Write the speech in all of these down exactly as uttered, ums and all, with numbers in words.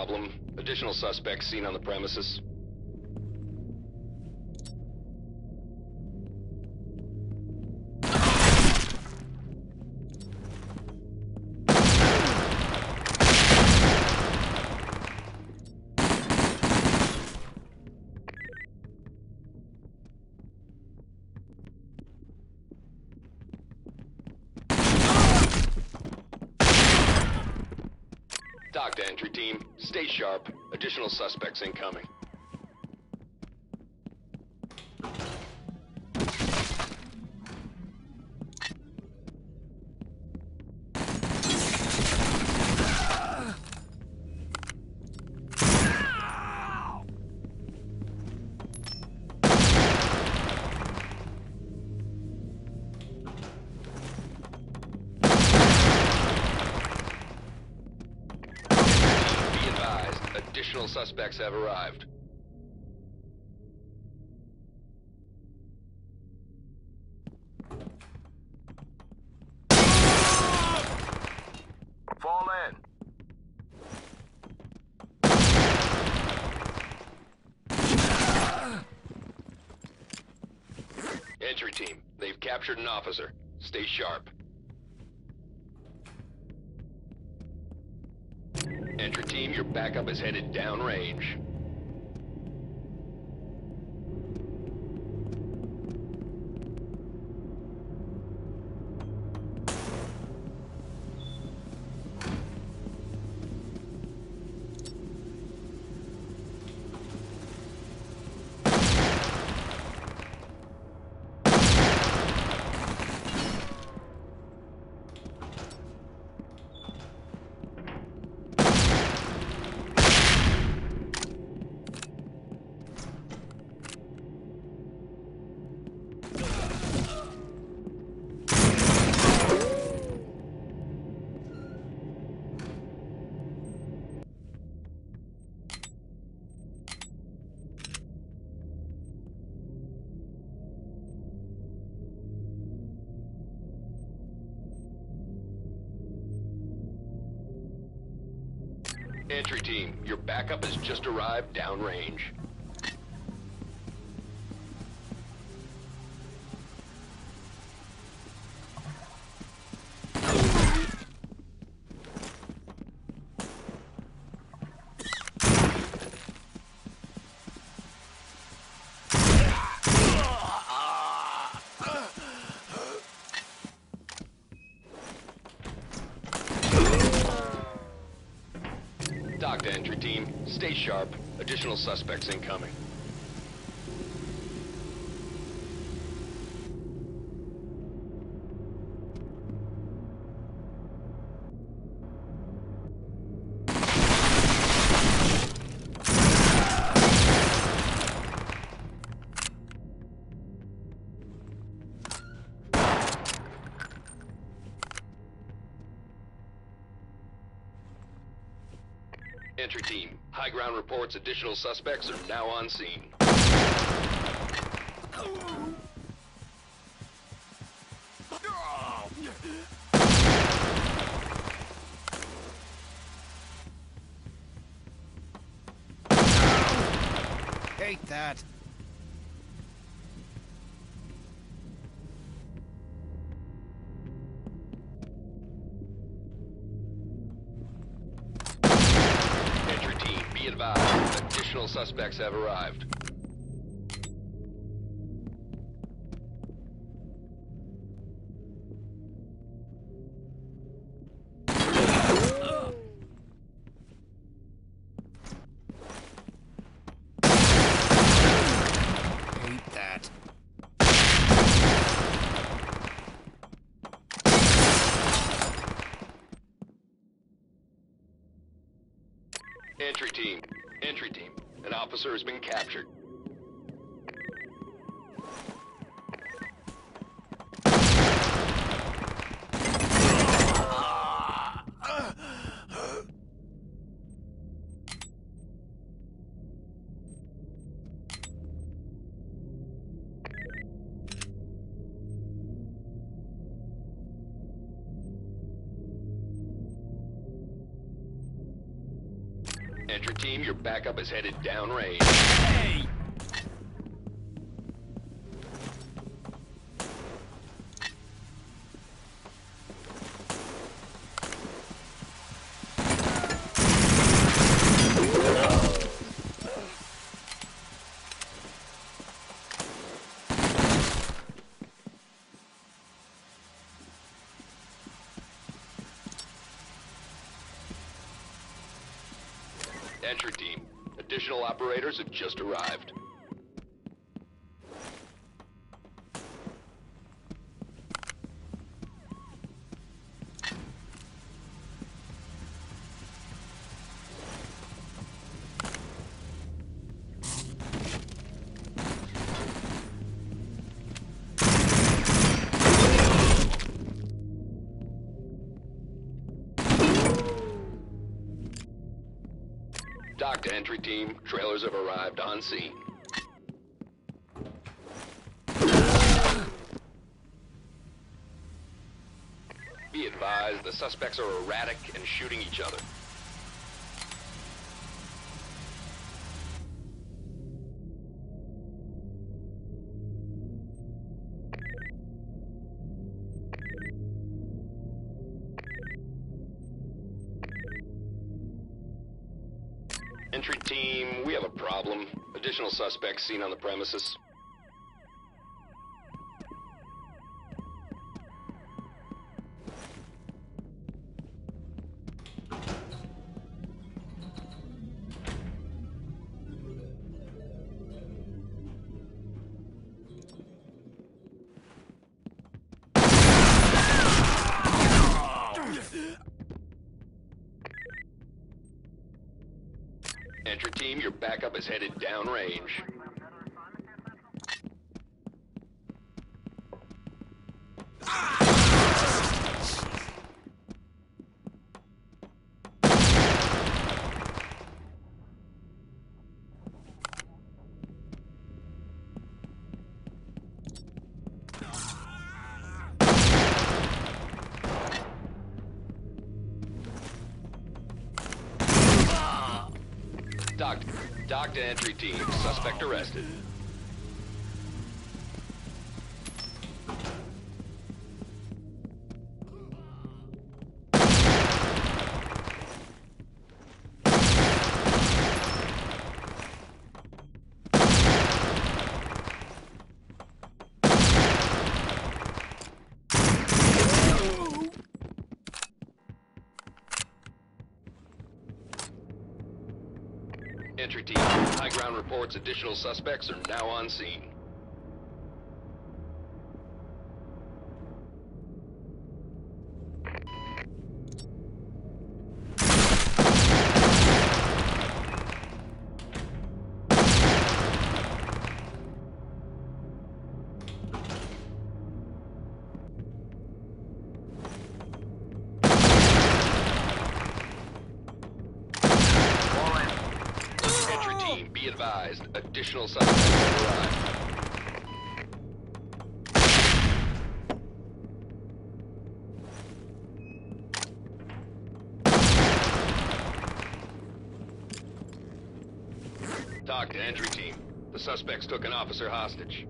problem. Additional suspects seen on the premises. Dock to entry team. Stay sharp. Additional suspects incoming. Additional suspects have arrived. Fall in. Entry team, they've captured an officer. Stay sharp. Entry team, your backup is headed downrange. Entry team, your backup has just arrived downrange. Dock to entry team. Stay sharp. Additional suspects incoming. Entry team, high ground reports additional suspects are now on scene. Hate that. Be advised, additional suspects have arrived. Hate that. Entry team. Entry team. An officer has been captured. Entry team, your backup is headed downrange. Hey! Entry team, additional operators have just arrived. Dock to entry team, trailers have arrived on scene. Be advised, the suspects are erratic and shooting each other. Entry team, we have a problem. Additional suspects seen on the premises. Entry team, your backup is headed downrange. Dock, dock to entry team. Suspect arrested. Entry team, high ground reports additional suspects are now on scene. Be advised, additional suspects have arrived. Talk to entry team. The suspects took an officer hostage.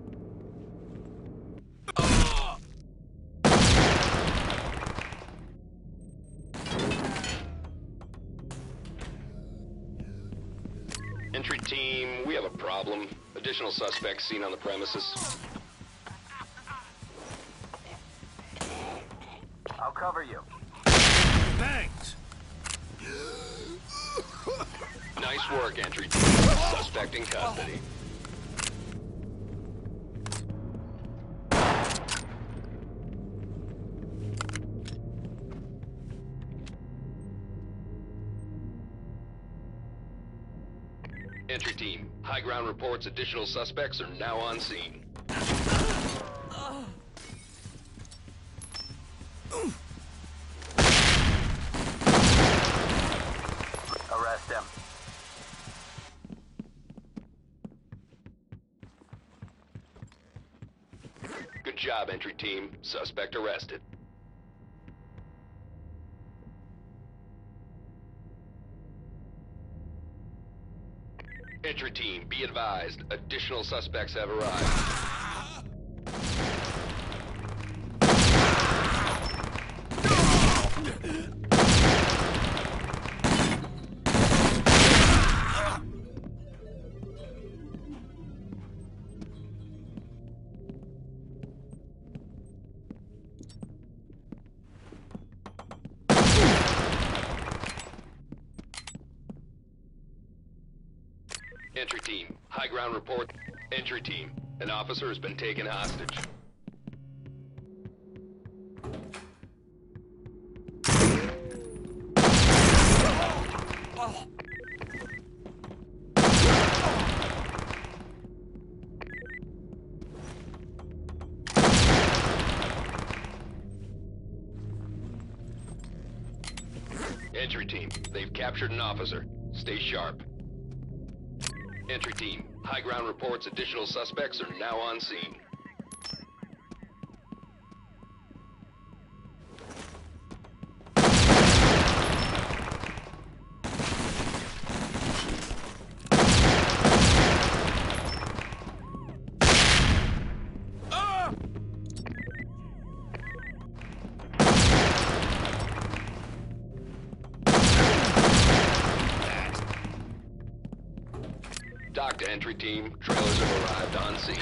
Entry team, we have a problem. Additional suspects seen on the premises. I'll cover you. Thanks! Nice work, entry team. Suspect in custody. Entry team, high ground reports additional suspects are now on scene. Arrest him. Good job, entry team. Suspect arrested. Entry team, be advised. Additional suspects have arrived. Entry team, high ground report. Entry team, an officer has been taken hostage. Entry team, they've captured an officer. Stay sharp. Entry team, high ground reports additional suspects are now on scene. Dock to entry team, trailers have arrived on scene.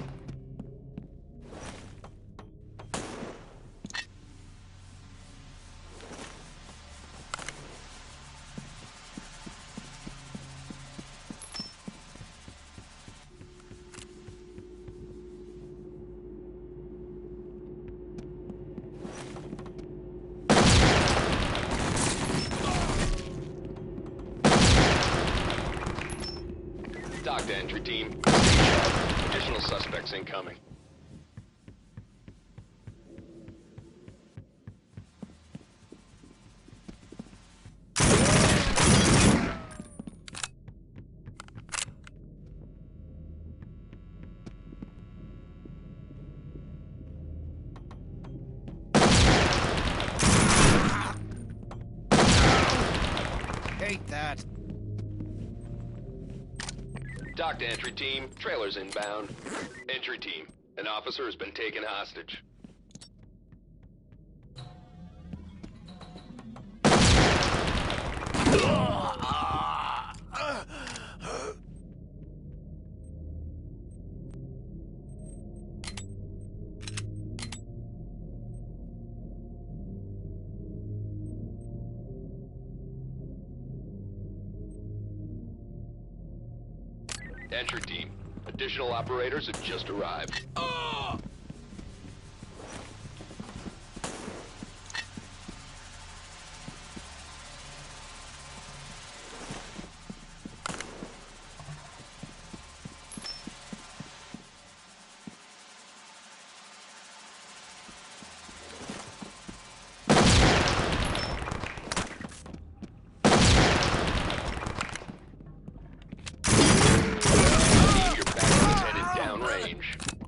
Dock to entry team. Stay sharp. Additional suspects incoming. Hate that. Dock to entry team, trailers inbound. Entry team, an officer has been taken hostage. Entry team, additional operators have just arrived. Your backup is headed downrange.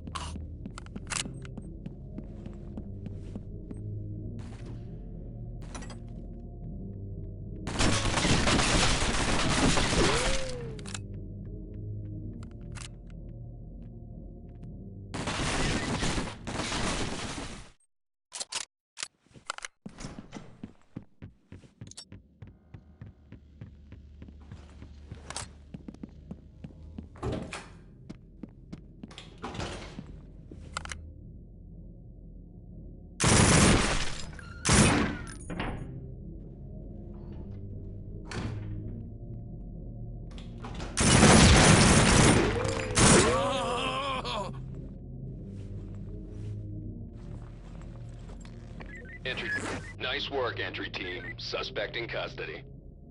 Entry. Nice work, entry team. Suspect in custody.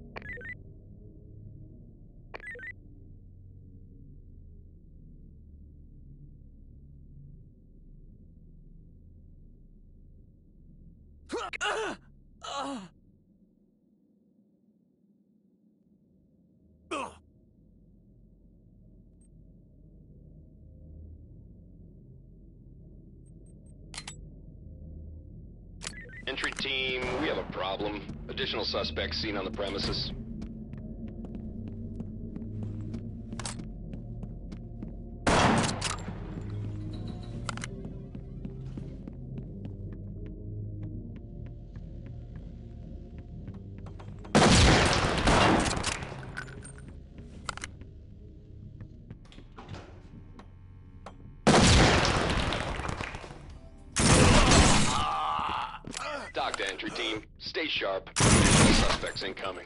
Entry team, we have a problem. Additional suspects seen on the premises. to entry team. Stay sharp. Additional suspects incoming.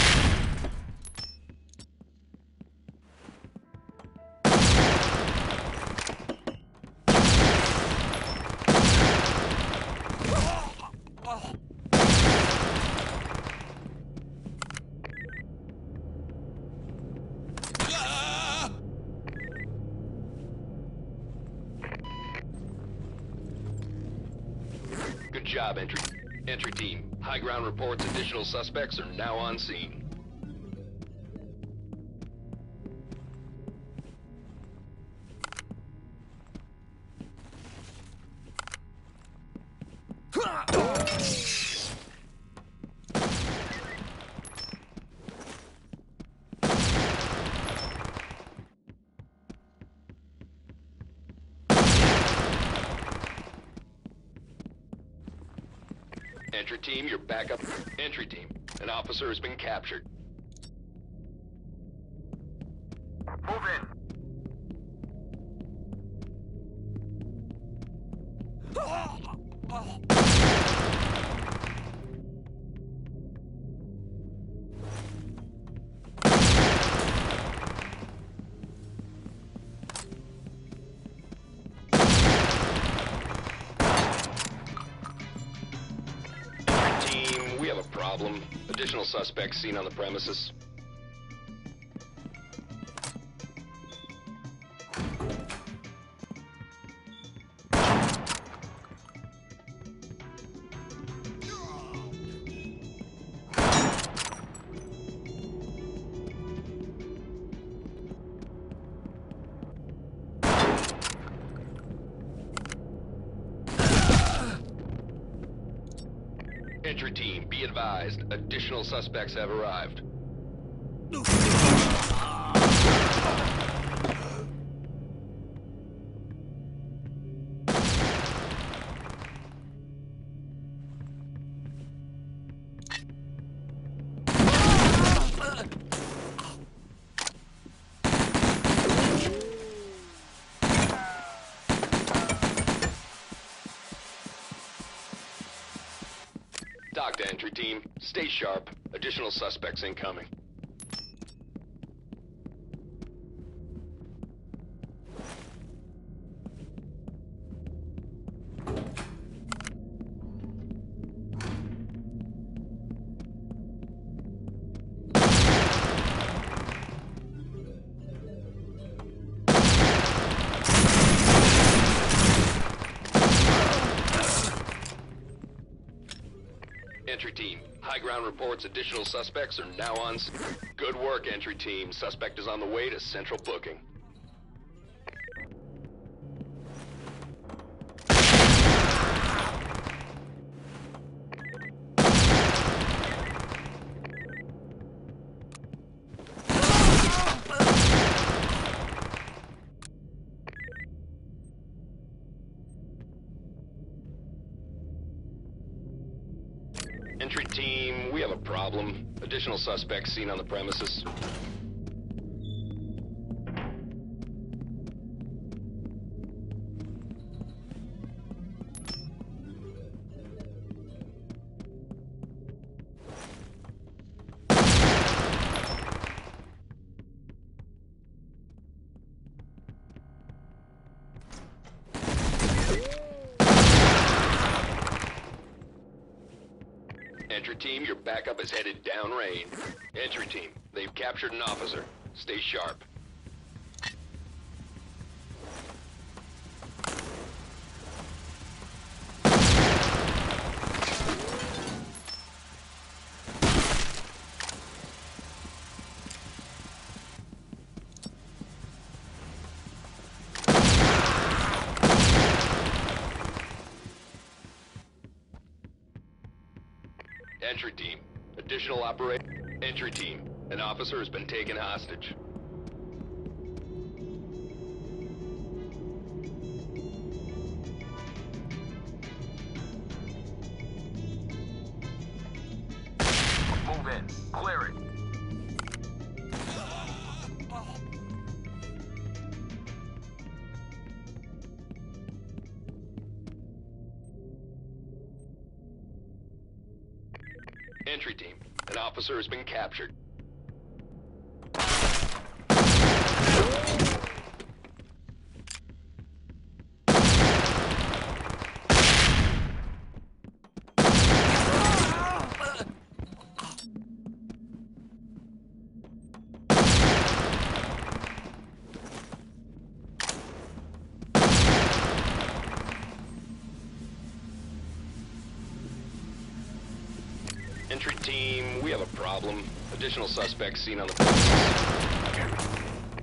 Good job, entry. Entry team. High ground reports additional suspects are now on scene. Entry team, your backup. Entry team. An officer has been captured. Move in. Team, we have a problem. Additional suspects seen on the premises. Entry team, be advised. Additional suspects have arrived. Dock to entry team. Stay sharp. Additional suspects incoming. Entry team. High ground reports additional suspects are now on scene. Good work, entry team. Suspect is on the way to central booking. Entry team, we have a problem. Additional suspects seen on the premises. Entry team, your backup is headed downrange. Entry team, they've captured an officer. Stay sharp. Entry team. Additional operate. Entry team. An officer has been taken hostage. Move in. Clear it. Entry team, an officer has been captured. Entry team, we have a problem. Additional suspects seen on the premises.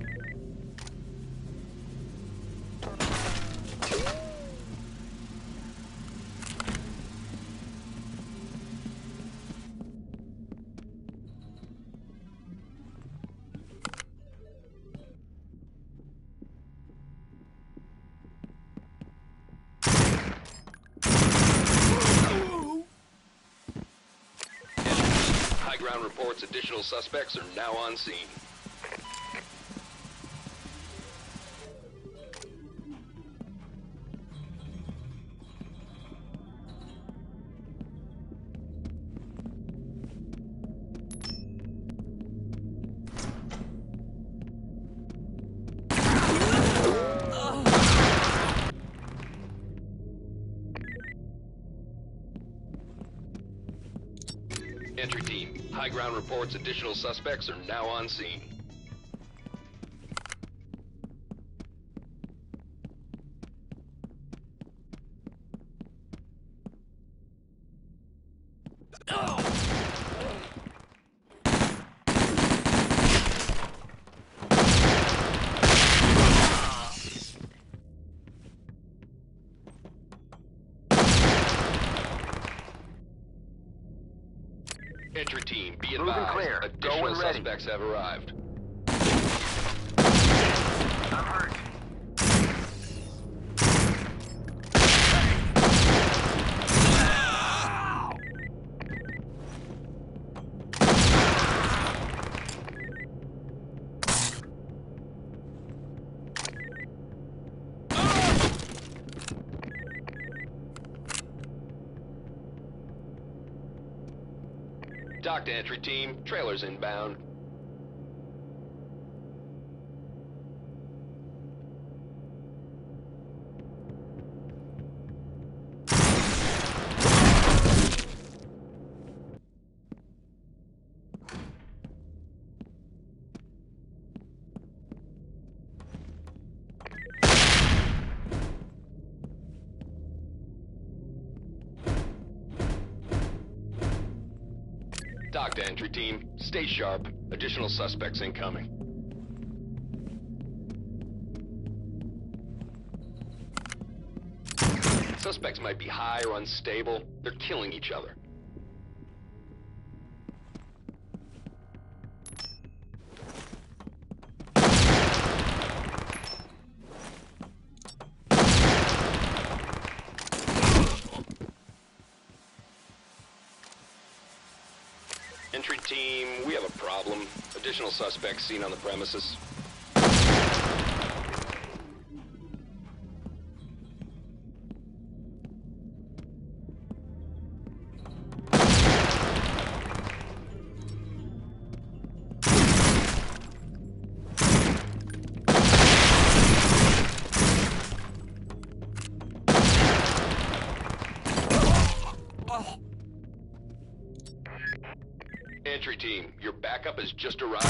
High ground reports additional suspects are now on scene. Entry team, high ground reports additional suspects are now on scene. Entry team, be Moving advised. clear. Additional Going ready. suspects have arrived. I'm hurt. Dock to entry team, trailers inbound. Dock to entry team, stay sharp. Additional suspects incoming. Suspects might be high or unstable. They're killing each other. Entry team, we have a problem. Additional suspects seen on the premises. Entry team, your backup has just arrived.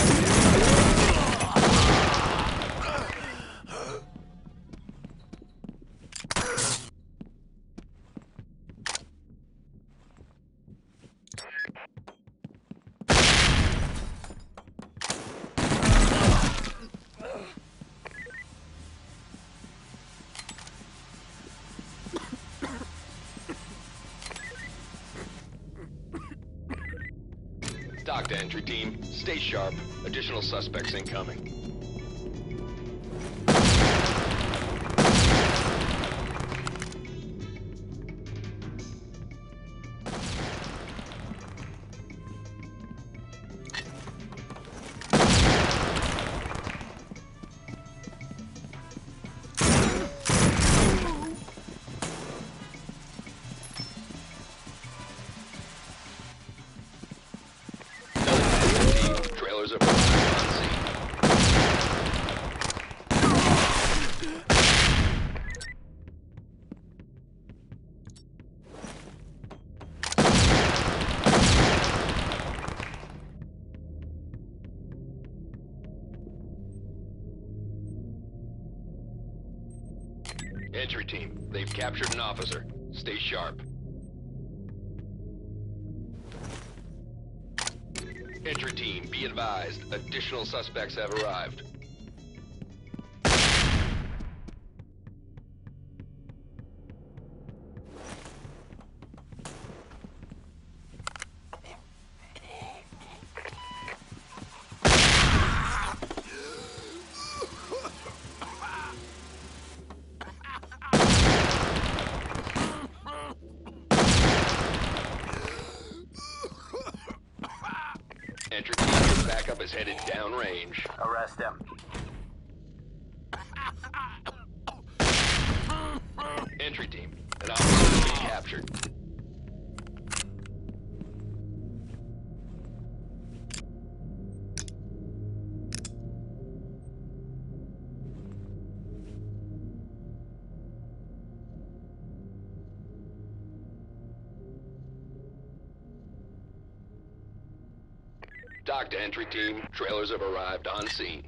Dock to entry team, stay sharp. Additional suspects incoming. Entry team, they've captured an officer. Stay sharp. Entry team, be advised. Additional suspects have arrived. Entry team, your backup is headed downrange. Arrest him. Entry team, an officer has been captured. Dock to entry team, trailers have arrived on scene.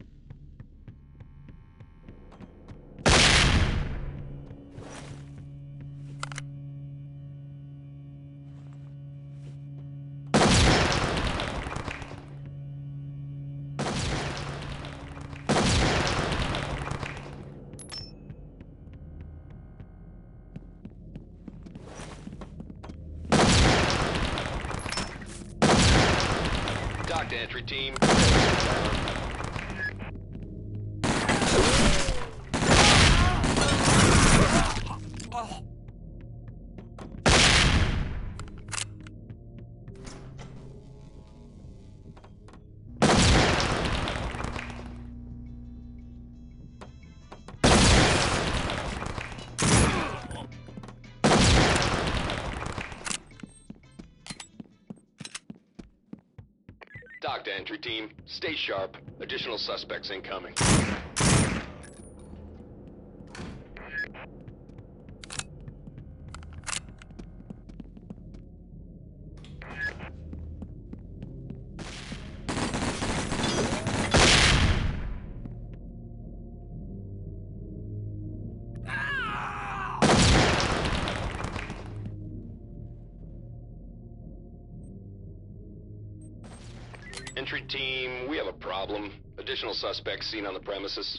Dock to entry team. Dock to entry team. Stay sharp. Additional suspects incoming. Entry team, we have a problem. Additional suspects seen on the premises.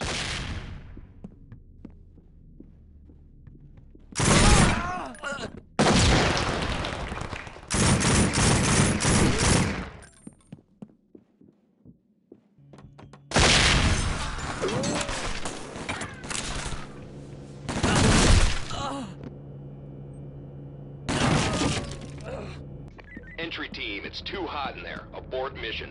Entry team, it's too hot in there. Abort mission.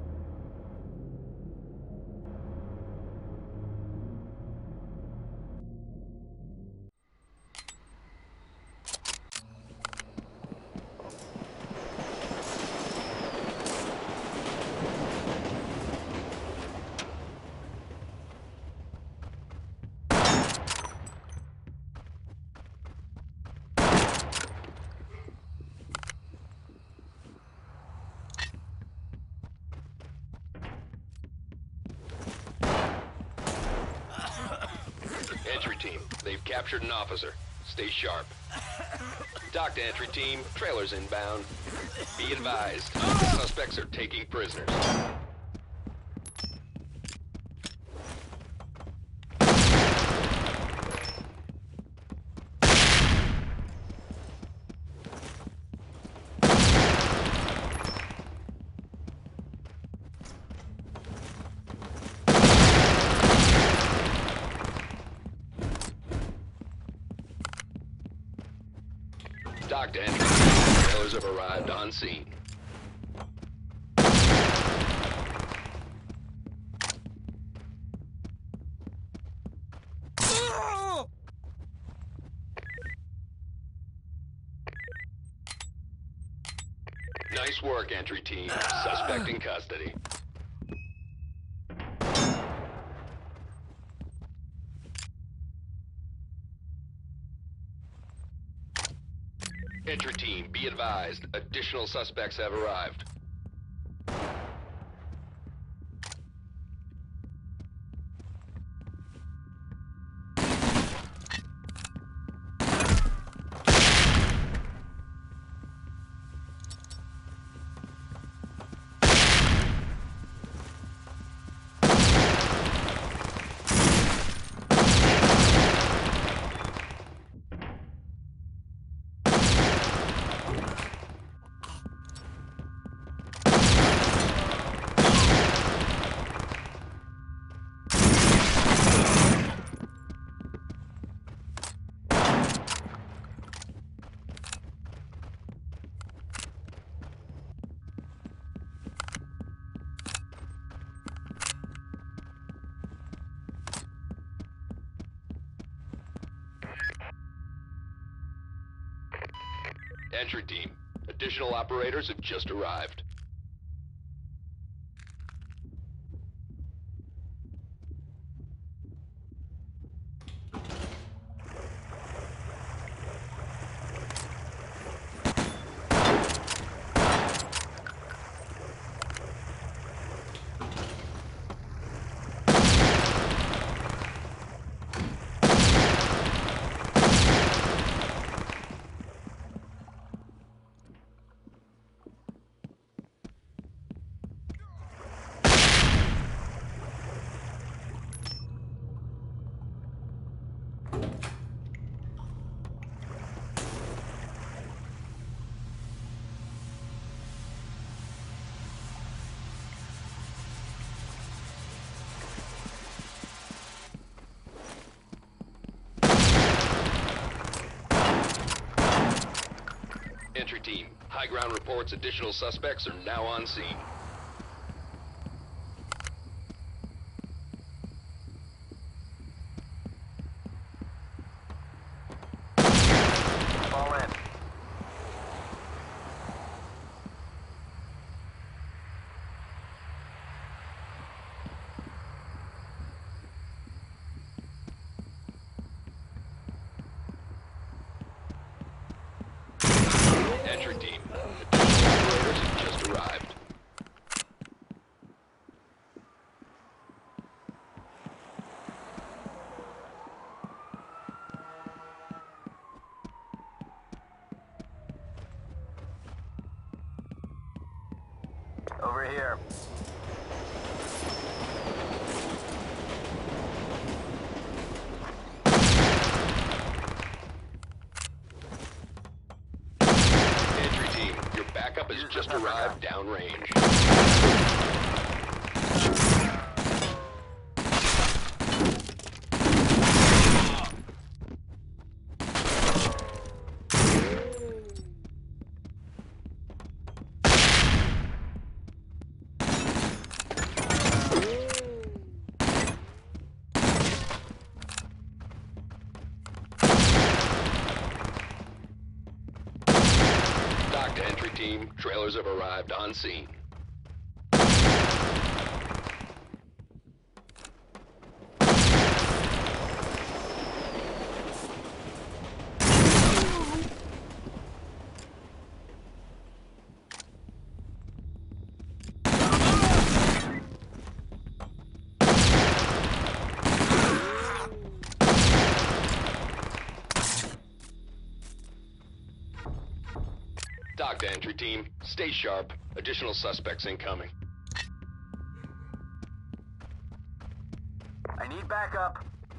Entry team, they've captured an officer. Stay sharp. Dock to entry team, trailers inbound. Be advised, suspects are taking prisoners. Dock to entry team, trailers have arrived on scene. Nice work, entry team. Suspect in custody. Entry team, be advised. Additional suspects have arrived. Entry team, additional operators have just arrived. Entry team, high ground reports additional suspects are now on scene. Fall in. Entry team, additional operators have just arrived. Over here. Entry team, your backup has just arrived downrange. Dock to entry team, trailers have arrived on scene. Dock to entry team, stay sharp. Additional suspects incoming. I need backup.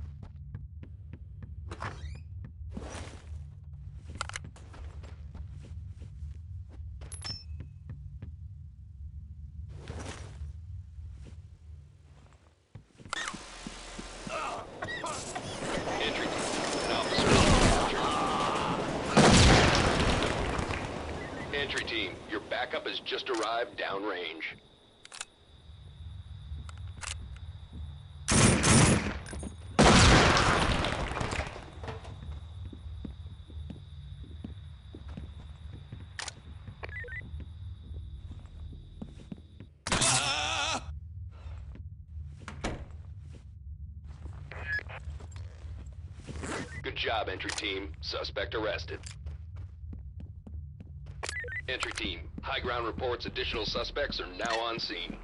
Entry team, an officer is captured. Entry team, your backup has just arrived downrange. Good job, entry team. Suspect arrested. Entry team, high ground reports additional suspects are now on scene.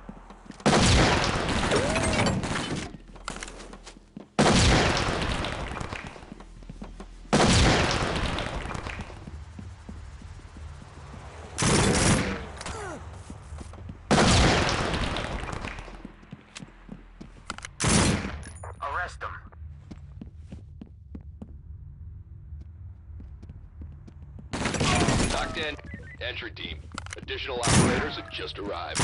Arrest them. Docked in. Entry team, additional operators have just arrived.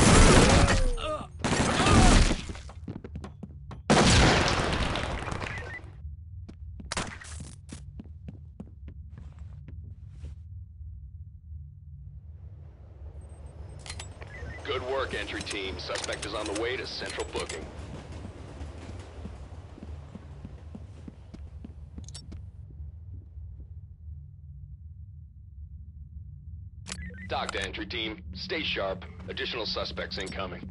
Good work, entry team. Suspect is on the way to central booking. Dock to entry team. Stay sharp. Additional suspects incoming.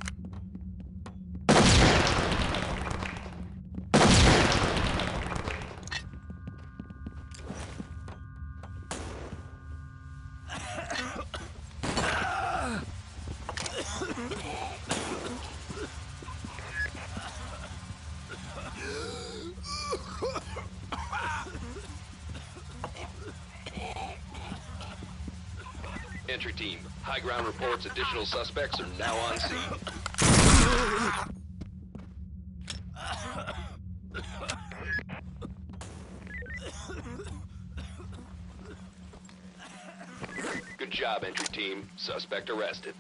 Entry team, high ground reports additional suspects are now on scene. Good job, entry team. Suspect arrested.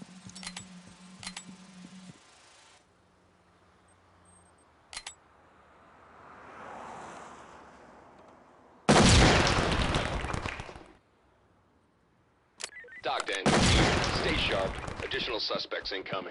Dock to entry team. Stay sharp. Additional suspects incoming.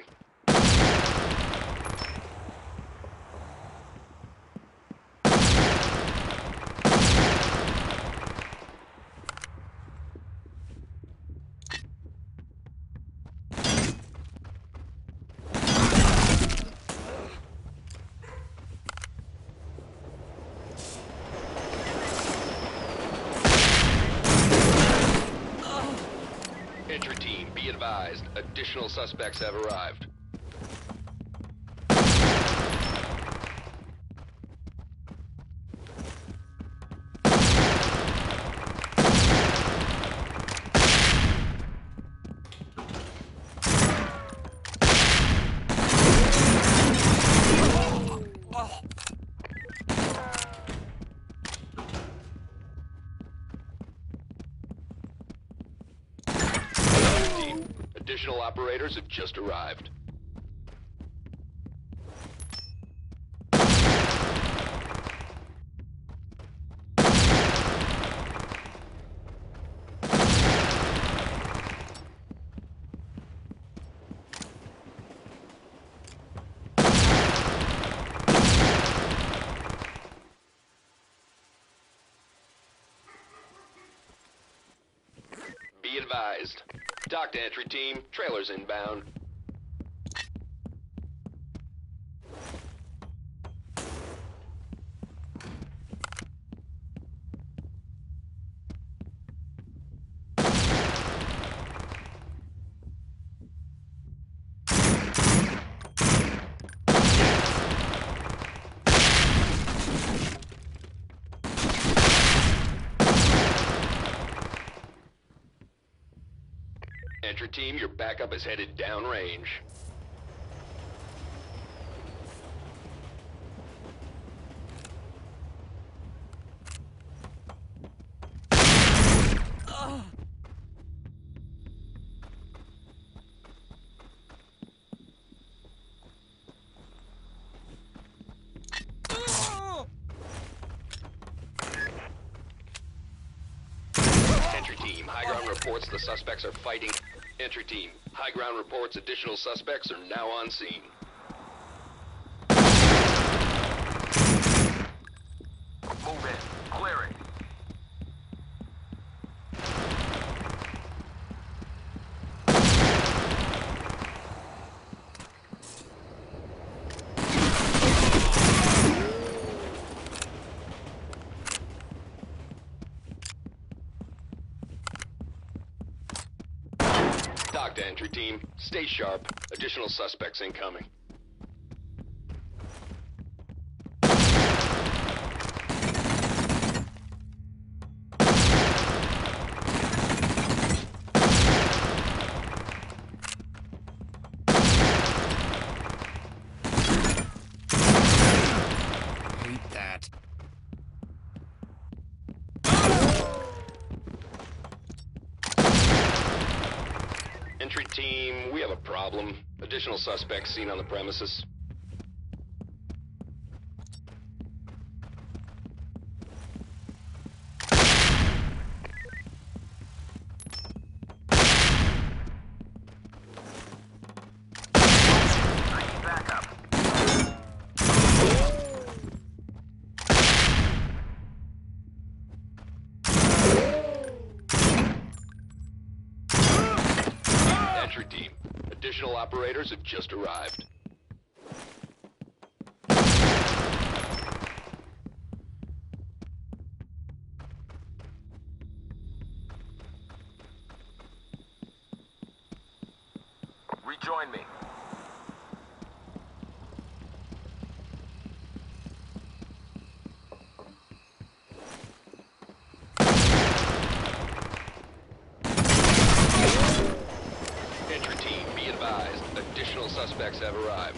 Entry team, be advised. Additional suspects have arrived. Team, additional operators have just arrived. Be advised. Dock to entry team, trailers inbound. Entry team, your backup is headed downrange. Entry team, high ground reports the suspects are fighting. Entry team, high ground reports additional suspects are now on scene. Move in. Clear it. Dock to entry team. Stay sharp. Additional suspects incoming. Hate that. Entry team, we have a problem. Additional suspects seen on the premises. I need backup. Additional operators have just arrived. Rejoin me. Entry team, be advised. Additional suspects have arrived.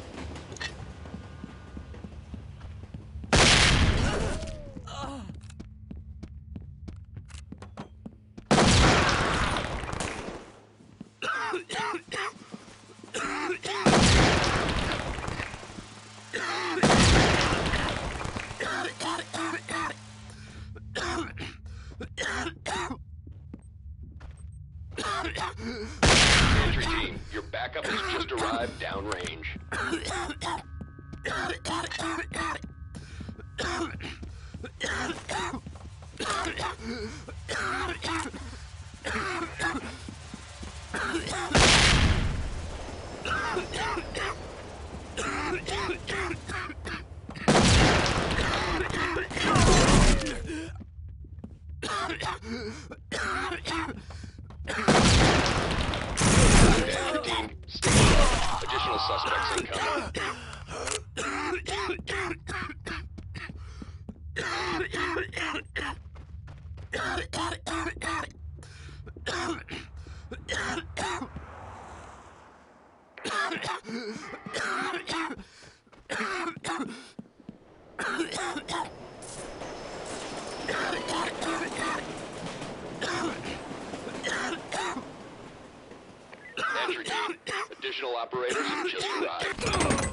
Entry team, your backup has just arrived downrange. Entry team, stay sharp. Additional suspects incoming. Entry team, additional operators have just arrived.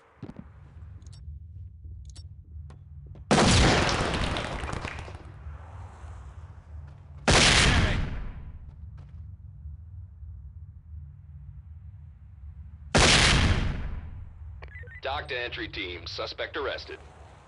Dock to entry team, suspect arrested.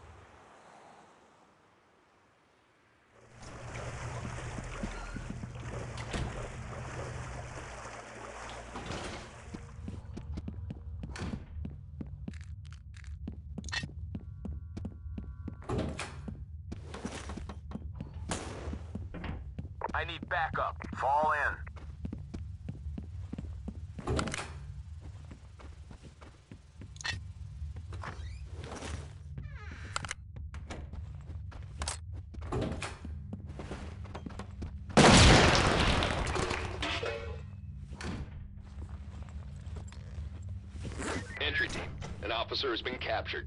I need backup. Fall in. Entry team, an officer has been captured.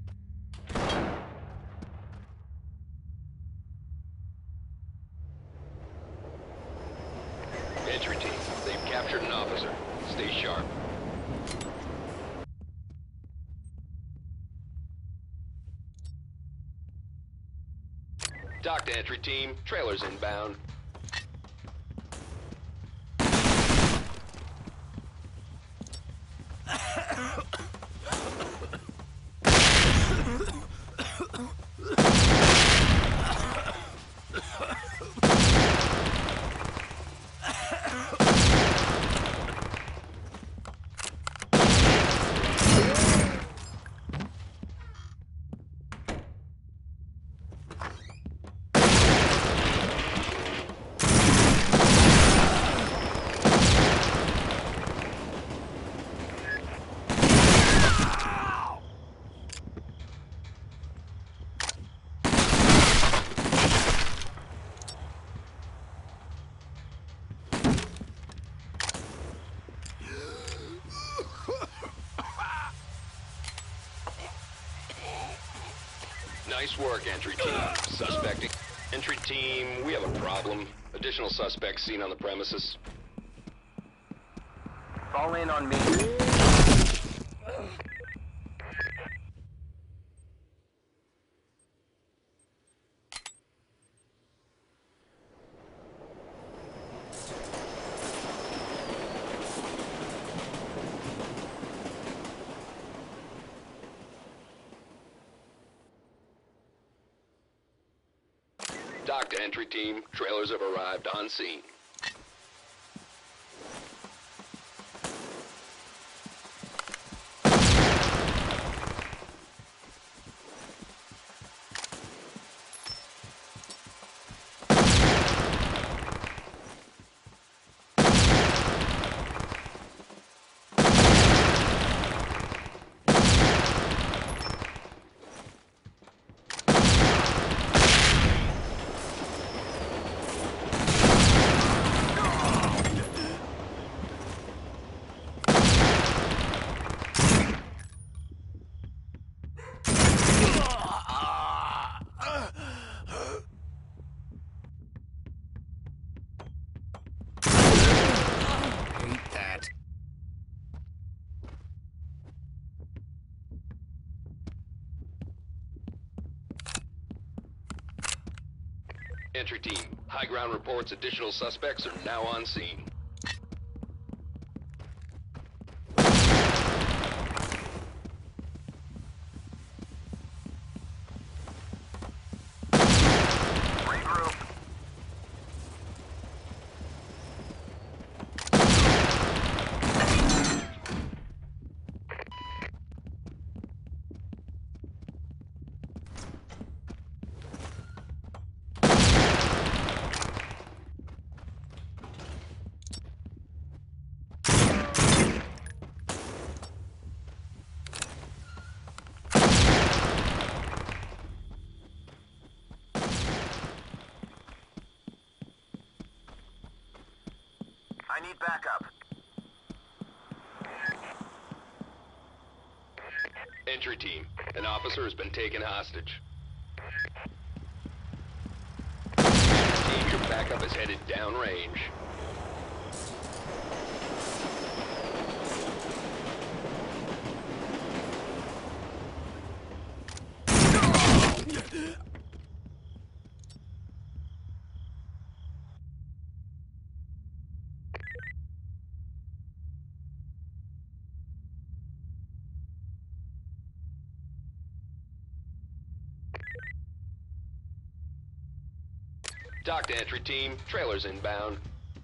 Entry team, they've captured an officer. Stay sharp. Dock to entry team, trailers inbound. Nice work, entry team. Suspecting. Entry team, we have a problem. Additional suspects seen on the premises. Fall in on me. Dock to entry team, trailers have arrived on scene. Entry team, high ground reports additional suspects are now on scene. Regroup. I need backup. Entry team, an officer has been taken hostage. Entry team, your backup is headed downrange. Dock to entry team, trailers inbound.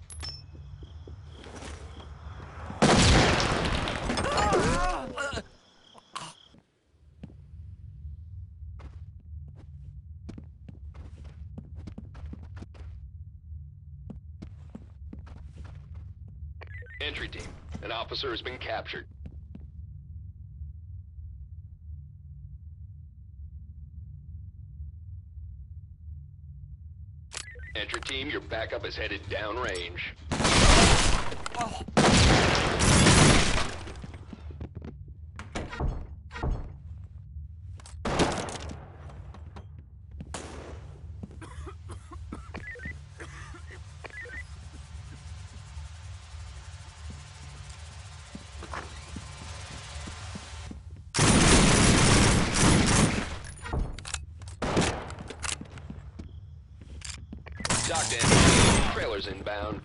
Entry team, an officer has been captured. Entry team, your backup is headed downrange. Dock to entry team, trailers inbound.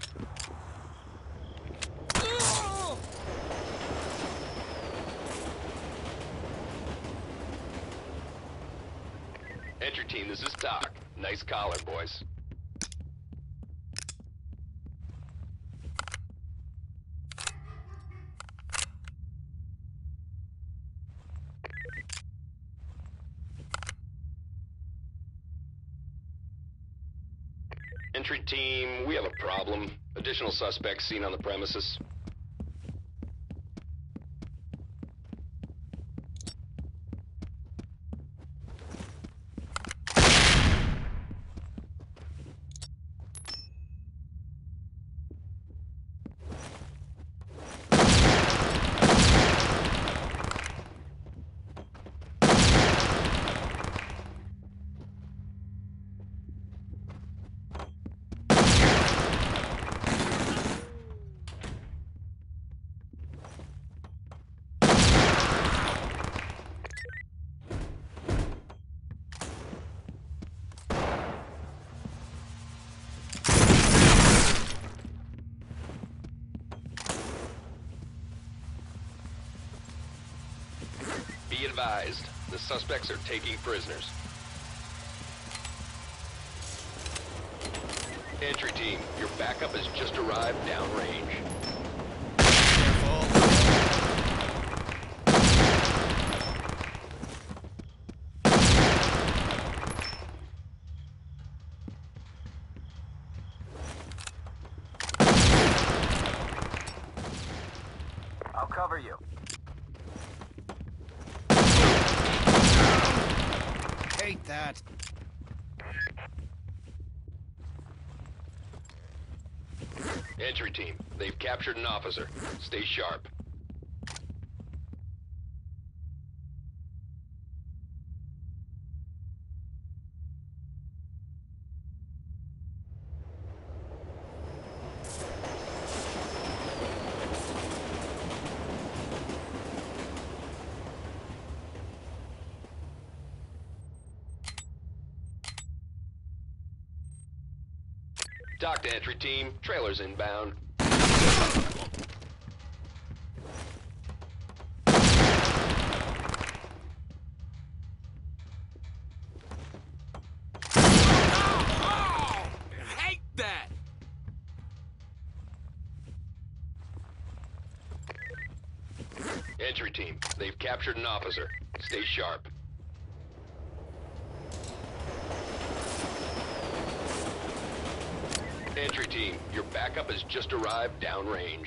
Entry team, this is Doc. Nice collar, boys. Entry team, we have a problem. Additional suspects seen on the premises. Be advised, the suspects are taking prisoners. Entry team, your backup has just arrived downrange. Careful. I'll cover you. Hate that. Entry team, they've captured an officer. Stay sharp. Dock to entry team. Trailers inbound. Oh, I hate that! Entry team. They've captured an officer. Stay sharp. Entry team, your backup has just arrived downrange.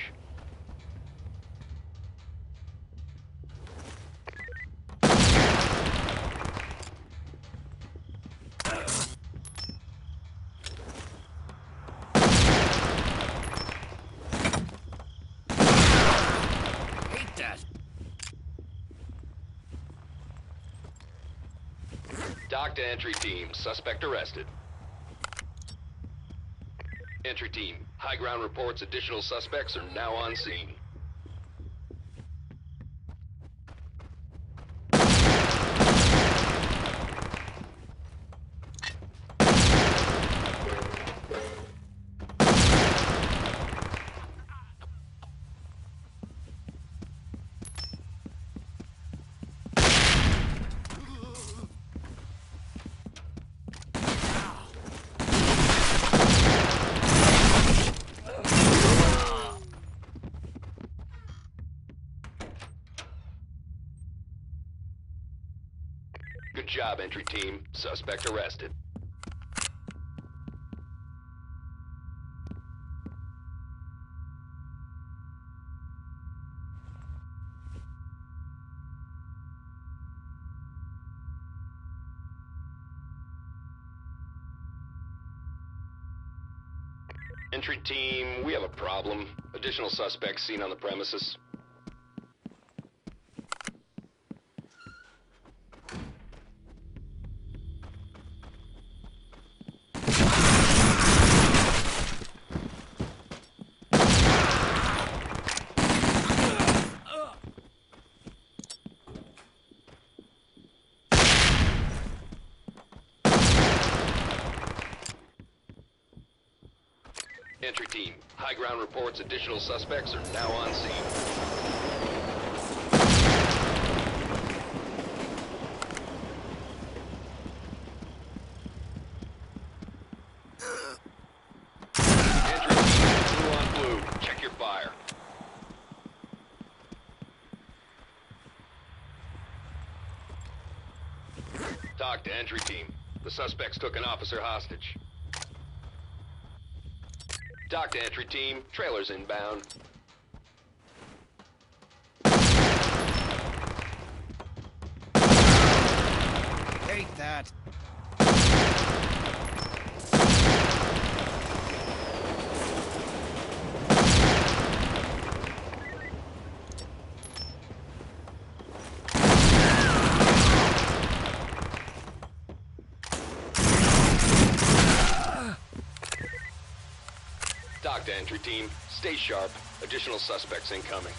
Hate that. Dock to entry team. Suspect arrested. Entry team. High ground reports additional suspects are now on scene. Good job, entry team. Suspect arrested. Entry team, we have a problem. Additional suspects seen on the premises. Entry team, high ground reports additional suspects are now on scene. Entry team, blue on blue. Check your fire. Talk to entry team. The suspects took an officer hostage. Dock to entry team. Trailers inbound. Hate that. Dock to entry team. Stay sharp. Additional suspects incoming.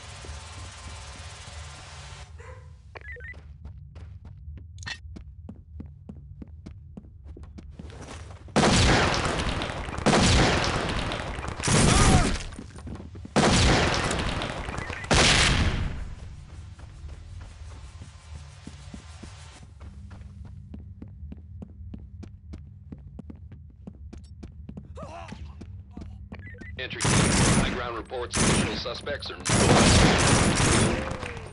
Entry team. High ground reports additional suspects are now.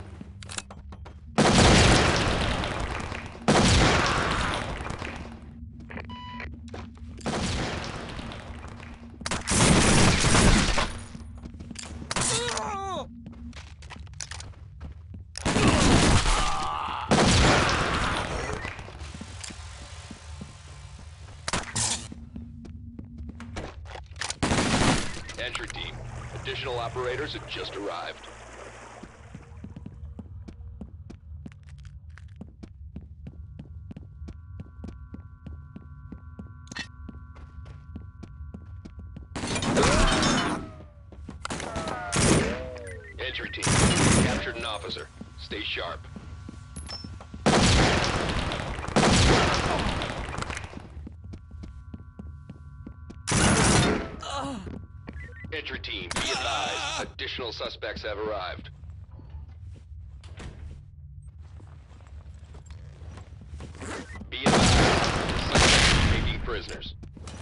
Entry team. Additional operators have just arrived. Entry team. Captured an officer. Stay sharp. Entry team, be advised. Additional suspects have arrived. Be advised. The suspects are taking prisoners.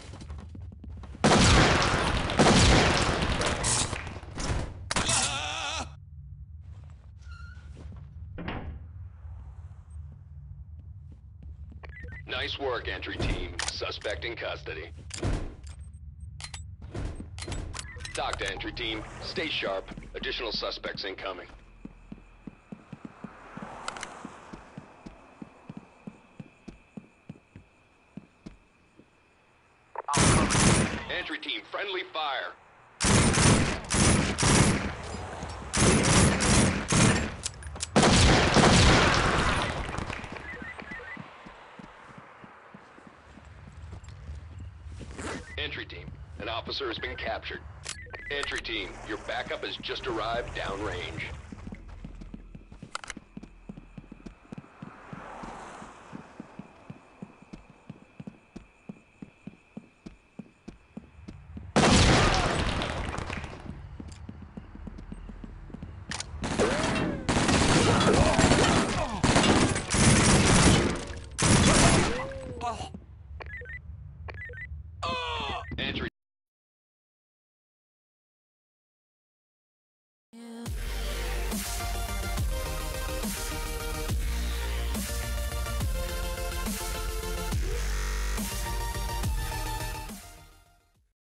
Nice work, entry team. Suspect in custody. Talk to entry team. Stay sharp. Additional suspects incoming. Entry team, friendly fire. Entry team, an officer has been captured. Entry team, your backup has just arrived downrange.